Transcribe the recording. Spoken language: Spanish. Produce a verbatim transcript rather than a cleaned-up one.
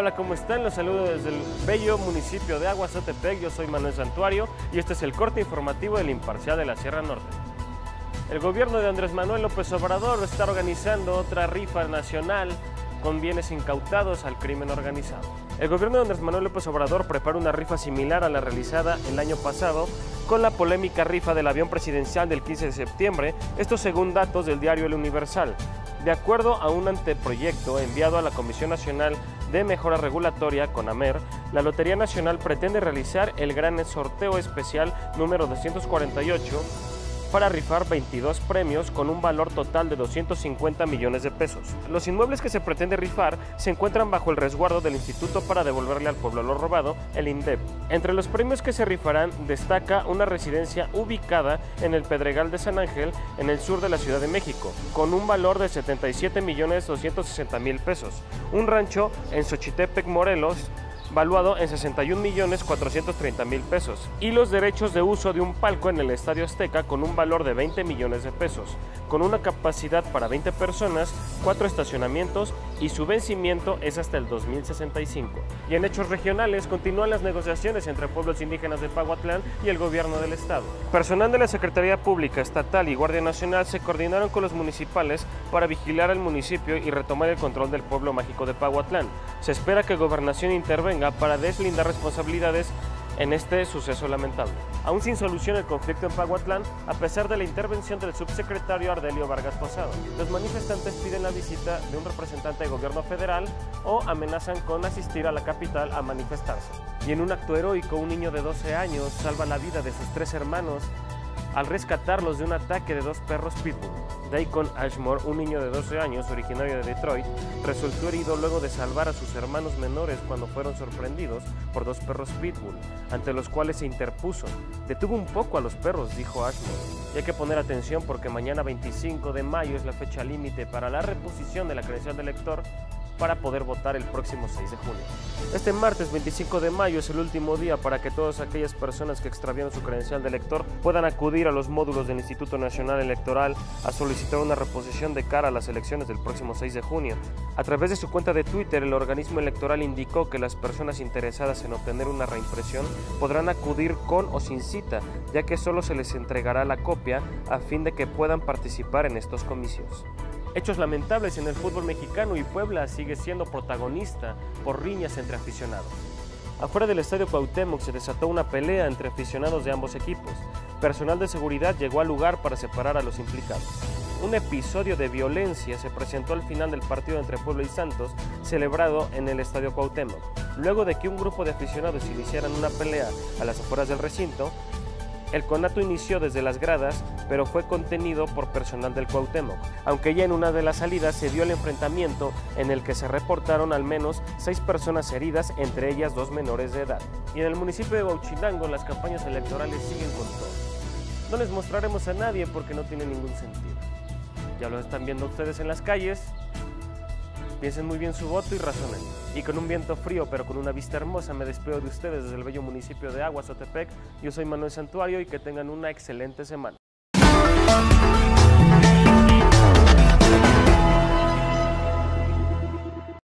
Hola, ¿cómo están? Los saludo desde el bello municipio de Aguazotepec. Yo soy Manuel Santuario y este es el corte informativo del Imparcial de la Sierra Norte. El gobierno de Andrés Manuel López Obrador está organizando otra rifa nacional con bienes incautados al crimen organizado. El gobierno de Andrés Manuel López Obrador prepara una rifa similar a la realizada el año pasado con la polémica rifa del avión presidencial del quince de septiembre, esto según datos del diario El Universal. De acuerdo a un anteproyecto enviado a la Comisión Nacional de Mejora Regulatoria, CONAMER, la Lotería Nacional pretende realizar el gran sorteo especial número doscientos cuarenta y ocho para rifar veintidós premios con un valor total de doscientos cincuenta millones de pesos. Los inmuebles que se pretende rifar se encuentran bajo el resguardo del Instituto para devolverle al pueblo lo robado, el INDEP. Entre los premios que se rifarán destaca una residencia ubicada en el Pedregal de San Ángel, en el sur de la Ciudad de México, con un valor de setenta y siete millones doscientos sesenta mil pesos, un rancho en Xochitepec, Morelos, valuado en sesenta y un millones cuatrocientos treinta mil pesos, y los derechos de uso de un palco en el Estadio Azteca con un valor de veinte millones de pesos, con una capacidad para veinte personas, cuatro estacionamientos y su vencimiento es hasta el dos mil sesenta y cinco. Y en hechos regionales continúan las negociaciones entre pueblos indígenas de Pahuatlán y el gobierno del estado. Personal de la Secretaría Pública Estatal y Guardia Nacional se coordinaron con los municipales para vigilar al municipio y retomar el control del pueblo mágico de Pahuatlán. Se espera que Gobernación intervenga para deslindar responsabilidades en este suceso lamentable. Aún sin solución el conflicto en Pahuatlán, a pesar de la intervención del subsecretario Ardelio Vargas Posada, los manifestantes piden la visita de un representante del gobierno federal o amenazan con asistir a la capital a manifestarse. Y en un acto heroico, un niño de doce años salva la vida de sus tres hermanos al rescatarlos de un ataque de dos perros pitbull. Daikon Ashmore, un niño de doce años originario de Detroit, resultó herido luego de salvar a sus hermanos menores cuando fueron sorprendidos por dos perros pitbull, ante los cuales se interpuso. Detuvo un poco a los perros, dijo Ashmore, y hay que poner atención porque mañana veinticinco de mayo es la fecha límite para la reposición de la credencial del lector para poder votar el próximo seis de junio. Este martes veinticinco de mayo es el último día para que todas aquellas personas que extraviaron su credencial de elector puedan acudir a los módulos del Instituto Nacional Electoral a solicitar una reposición de cara a las elecciones del próximo seis de junio. A través de su cuenta de Twitter, el organismo electoral indicó que las personas interesadas en obtener una reimpresión podrán acudir con o sin cita, ya que solo se les entregará la copia a fin de que puedan participar en estos comicios. Hechos lamentables en el fútbol mexicano y Puebla sigue siendo protagonista por riñas entre aficionados. Afuera del Estadio Cuauhtémoc se desató una pelea entre aficionados de ambos equipos. Personal de seguridad llegó al lugar para separar a los implicados. Un episodio de violencia se presentó al final del partido entre Puebla y Santos, celebrado en el Estadio Cuauhtémoc. Luego de que un grupo de aficionados iniciaran una pelea a las afueras del recinto, el conato inició desde las gradas, pero fue contenido por personal del Cuauhtémoc, aunque ya en una de las salidas se dio el enfrentamiento en el que se reportaron al menos seis personas heridas, entre ellas dos menores de edad. Y en el municipio de Huauchinango las campañas electorales siguen con todo. No les mostraremos a nadie porque no tiene ningún sentido. Ya lo están viendo ustedes en las calles. Piensen muy bien su voto y razonen. Y con un viento frío pero con una vista hermosa me despido de ustedes desde el bello municipio de Aguazotepec. Yo soy Manuel Santuario y que tengan una excelente semana.